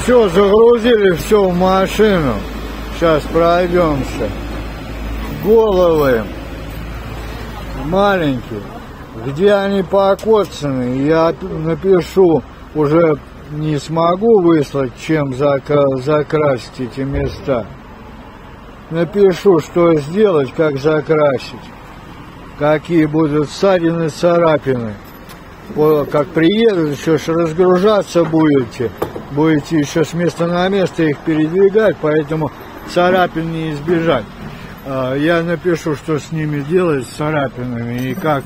Все, загрузили все в машину. Сейчас пройдемся. Головы маленькие. Где они покоцаны, я напишу. Уже не смогу выслать, чем закрасить эти места. Напишу, что сделать, как закрасить. Какие будут ссадины, царапины. Как приедут, еще разгружаться будете. Будете еще с места на место их передвигать, поэтому царапин не избежать. Я напишу, что с ними делать, с царапинами, и как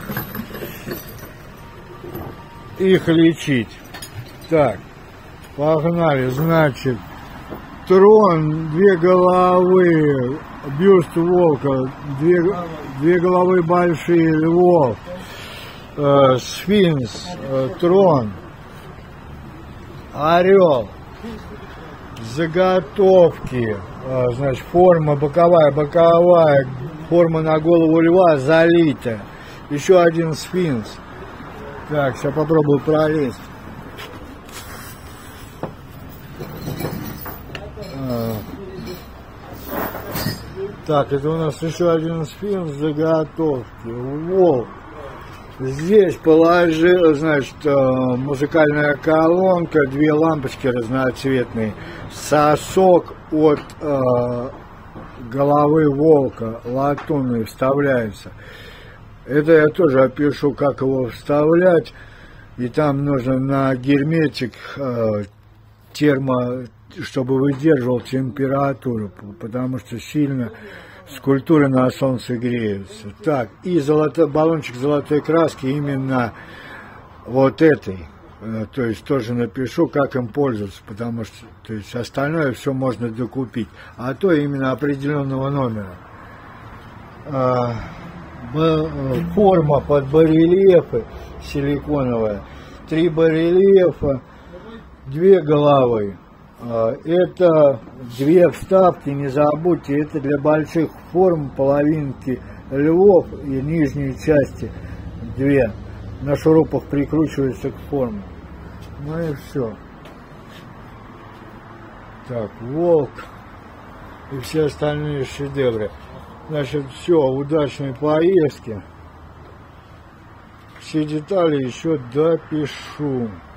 их лечить. Так, погнали. Значит, трон, 2 головы, бюст волка, 2 головы большие львов, сфинкс, трон, орел, заготовки, значит, форма боковая, форма на голову льва залита, еще один сфинкс. Так, сейчас попробую пролезть. Так, это у нас еще один сфинкс, заготовки, волк. Здесь положил, значит, музыкальная колонка, 2 лампочки разноцветные, сосок от головы волка, латунный, вставляется. Это я тоже опишу, как его вставлять, и там нужно на герметик чтобы выдерживал температуру, потому что сильно скульптуры на солнце греются. Так, и баллончик золотой краски именно вот этой. То есть тоже напишу, как им пользоваться, потому что то есть остальное все можно докупить. А то именно определенного номера. Форма под барельефы силиконовая. 3 барельефа, 2 головы. Это 2 вставки, не забудьте, это для больших форм, половинки львов и нижней части 2. На шурупах прикручивается к форме. Ну и все. Так, волк и все остальные шедевры. Значит, все, удачной поездки. Все детали еще допишу.